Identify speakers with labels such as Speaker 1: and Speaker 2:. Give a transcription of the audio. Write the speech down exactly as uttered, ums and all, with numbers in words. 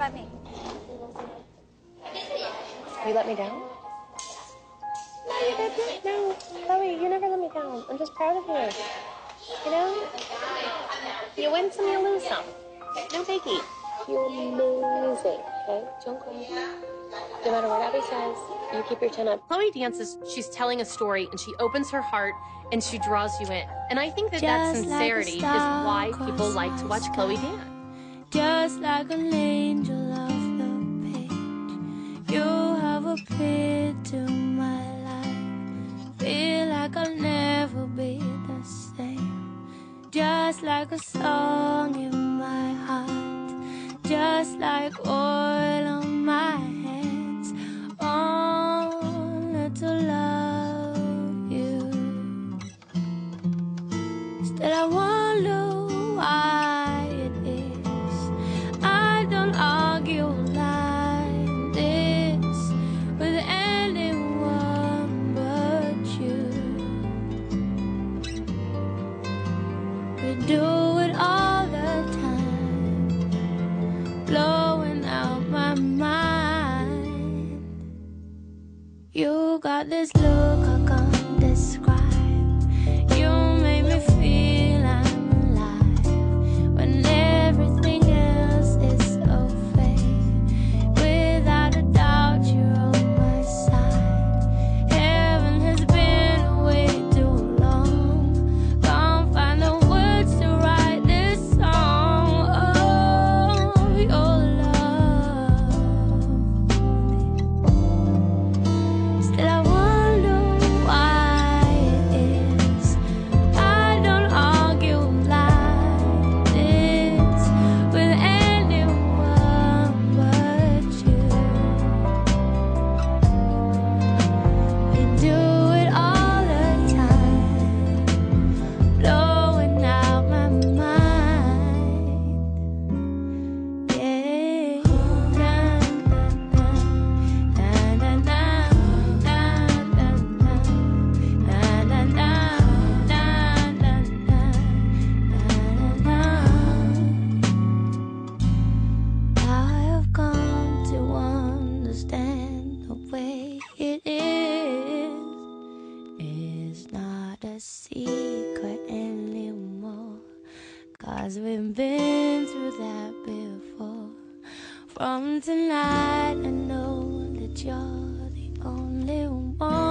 Speaker 1: let me.
Speaker 2: You let me down? No, Chloe, you never let me down. I'm just proud of you. You know? You win some, you lose some. No biggie. You're amazing, okay? Don't cry. No matter what Abby says, you keep your chin up. Chloe dances, she's telling a story, and she opens her heart, and she draws you in. And I think that
Speaker 3: Just
Speaker 2: that sincerity
Speaker 3: like
Speaker 2: is why people like to watch
Speaker 3: sky.
Speaker 2: Chloe dance.
Speaker 3: Just like an angel off the page, you have appeared to my life. Feel like I'll never be the same. Just like a song in my heart, just like oil on my hands, only to love you. Still I wonder why it is I don't argue like this with anyone but you. We do it all the time, blowing out my mind. You got this look I can't describe. You make me feel I'm alive when everything else is so fake. Without a doubt, you're on my side. Heaven has been away too long. Can't find the words to write this song. Oh, your love. Still I wonder why it is I don't argue like this with anyone but you. We do it all the time, blowing out my mind. Yeah. Na, na, na, na, na, na, na, na, na, na, na, na, na, na. I have come to understand the way it is. It's not a secret anymore, 'cause we've been through that before. From tonight I know that you're the only one.